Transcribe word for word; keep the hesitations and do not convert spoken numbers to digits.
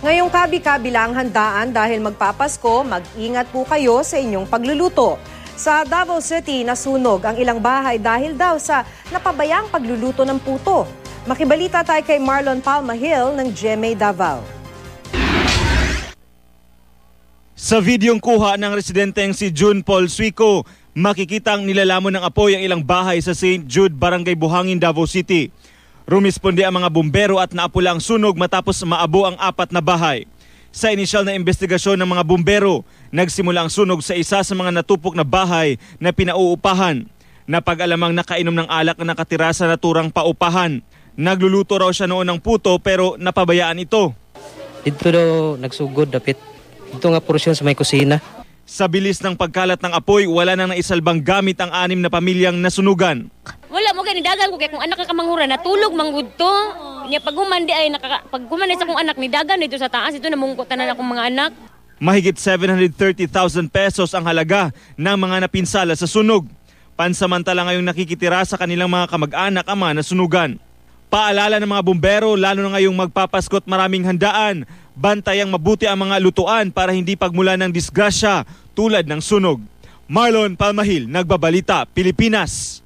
Ngayong kabi-kabilang handaan dahil magpapasko, mag-ingat po kayo sa inyong pagluluto. Sa Davao City, nasunog ang ilang bahay dahil daw sa napabayang pagluluto ng puto. Makibalita tayo kay Marlon Palmahil ng G M A Davao. Sa videong kuha ng residenteng si June Paul Suico, makikitang nilalamon ng apoy ang ilang bahay sa Saint Jude, Barangay Buhangin, Davao City. Rumisponde ang mga bumbero at naapula ang sunog matapos maabo ang apat na bahay. Sa inisyal na investigasyon ng mga bumbero, nagsimula ang sunog sa isa sa mga natupok na bahay na pinauupahan. Napag-alamang nakainom ng alak na nakatira sa naturang paupahan. Nagluluto raw siya noon ng puto pero napabayaan ito. Dito daw nagsugod dapit. Ito nga porsyon sa may kusina. Sa bilis ng pagkalat ng apoy, wala nang naisalbang gamit ang anim na pamilyang nasunugan. Wala mo kay nidagan ko kay kung anak ka kamangura natulog manggud to. Nya pag humandi ay nakaka pag humandi sa kong anak nidagan dito sa taas ito namungkot tanan akong mga anak. Mahigit seven hundred thirty thousand pesos ang halaga ng mga napinsala sa sunog. Pansamantala ngayong nakikitira sa kanilang mga kamag-anak ang mga nasunugan. Paalala ng mga bumbero lalo na ngayong magpapasko't maraming handaan, bantayang mabuti ang mga lutuan para hindi pagmula ng disgrasya tulad ng sunog. Marlon Palmahil, Nagbabalita, Pilipinas.